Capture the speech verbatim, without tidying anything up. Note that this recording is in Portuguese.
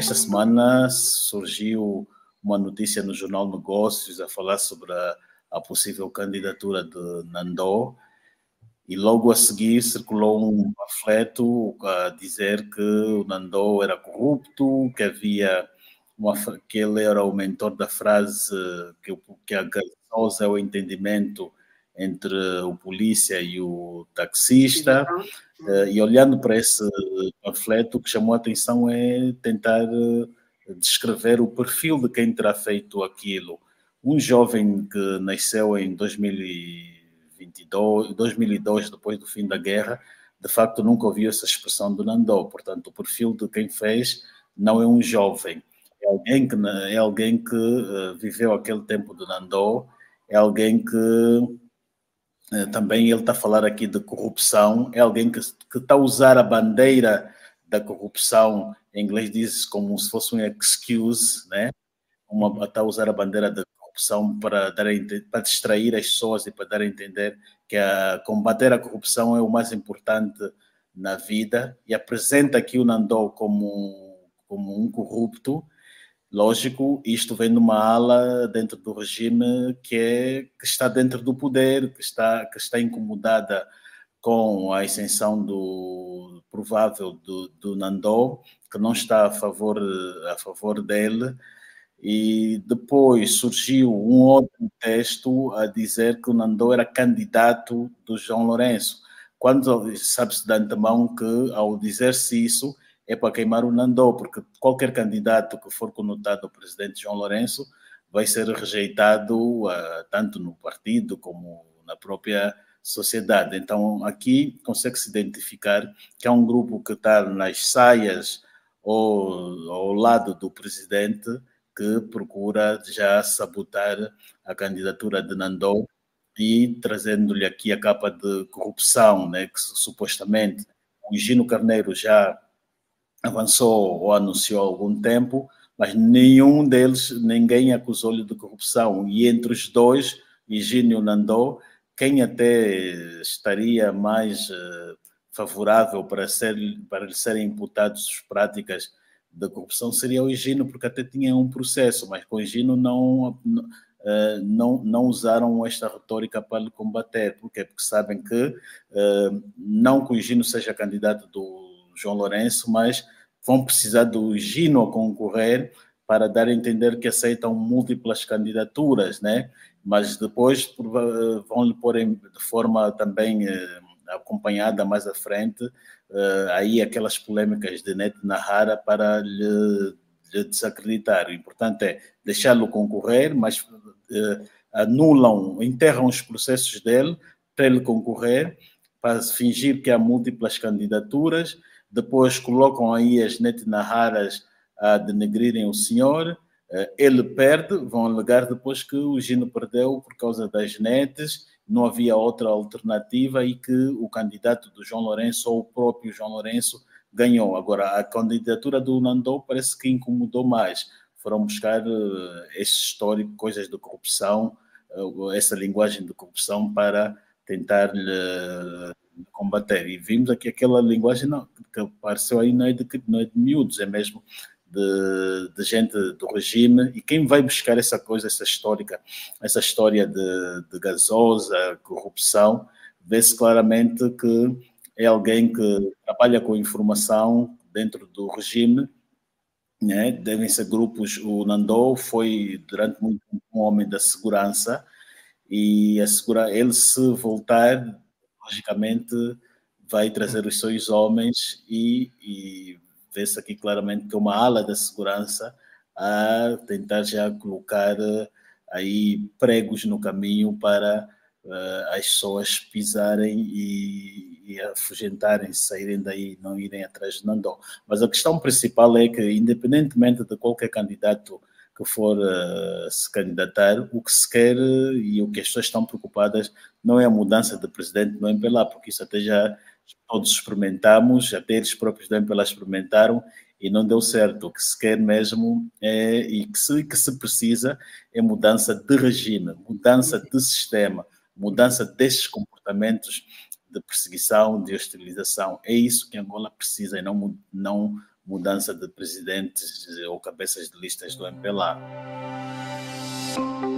esta semana surgiu uma notícia no Jornal Negócios a falar sobre a, a possível candidatura de Nandô, e logo a seguir circulou um panfleto a dizer que o Nandô era corrupto, que havia uma, que ele era o mentor da frase que, que a gasosa é o entendimento entre o polícia e o taxista. E olhando para esse panfleto, o que chamou a atenção é tentar descrever o perfil de quem terá feito aquilo. Um jovem que nasceu em dois mil e vinte e dois, dois mil e dois, depois do fim da guerra, de facto nunca ouviu essa expressão do Nandô. Portanto, o perfil de quem fez não é um jovem, é alguém que, é alguém que uh, viveu aquele tempo do Nandô, é alguém que uh, também ele está a falar aqui de corrupção, é alguém que, que está a usar a bandeira da corrupção, em inglês diz como se fosse um excuse, né? Uma, está a usar a bandeira da corrupção para, dar a, para distrair as pessoas e para dar a entender que a, combater a corrupção é o mais importante na vida, e apresenta aqui o Nandô como, como um corrupto. Lógico, isto vem de uma ala dentro do regime que, é, que está dentro do poder, que está, que está incomodada com a ascensão do provável do, do Nandô, que não está a favor, a favor dele. E depois surgiu um outro texto a dizer que o Nandô era candidato do João Lourenço, quando sabe-se de antemão que, ao dizer-se isso, é para queimar o Nandô, porque qualquer candidato que for conotado ao presidente João Lourenço vai ser rejeitado uh, tanto no partido como na própria sociedade. Então, aqui consegue-se identificar que há um grupo que está nas saias ou ao lado do presidente, que procura já sabotar a candidatura de Nandô e trazendo-lhe aqui a capa de corrupção, né, que supostamente o Higino Carneiro já avançou ou anunciou há algum tempo, mas nenhum deles, ninguém acusou-lhe de corrupção. E entre os dois, Higino e Nandô, quem até estaria mais uh, favorável para, ser, para lhe serem imputados práticas da corrupção seria o Higino, porque até tinha um processo, mas com o Higino não, não, não usaram esta retórica para lhe combater. Por quê? Porque sabem que, não que o Higino seja candidato do João Lourenço, mas vão precisar do Higino a concorrer para dar a entender que aceitam múltiplas candidaturas, né? Mas depois vão-lhe pôr de forma também acompanhada mais à frente, uh, aí aquelas polêmicas de Neto Nahara para lhe, lhe desacreditar. O importante é deixá-lo concorrer, mas uh, anulam, enterram os processos dele para ele concorrer, para fingir que há múltiplas candidaturas, depois colocam aí as Neto Naharas a denegrirem o senhor, uh, ele perde, vão alegar depois que o Higino perdeu por causa das netes, não havia outra alternativa e que o candidato do João Lourenço ou o próprio João Lourenço ganhou. Agora, a candidatura do Nandô parece que incomodou mais. Foram buscar uh, esse histórico, coisas de corrupção, uh, essa linguagem de corrupção para tentar uh, combater. E vimos aqui aquela linguagem não, que apareceu aí, não é de, não é de miúdos, é mesmo De, de gente do regime, e quem vai buscar essa coisa, essa histórica, essa história de, de gasosa, corrupção, vê-se claramente que é alguém que trabalha com informação dentro do regime, né? Devem ser grupos. O Nandô foi durante muito tempo um homem da segurança, e a segura, ele se voltar, logicamente vai trazer os seus homens e, e vê-se aqui claramente que é uma ala da segurança a tentar já colocar aí pregos no caminho para uh, as pessoas pisarem e, e afugentarem, saírem daí, não irem atrás de Nandô. Mas a questão principal é que, independentemente de qualquer candidato que for uh, se candidatar, o que se quer e o que as pessoas estão preocupadas não é a mudança de presidente no M P L A, porque isso até já todos experimentamos, até eles próprios do M P L A experimentaram e não deu certo. O que se quer mesmo é, e que se, que se precisa é mudança de regime, mudança de sistema, mudança destes comportamentos de perseguição, de hostilização. É isso que Angola precisa, e não, não mudança de presidentes ou cabeças de listas do M P L A.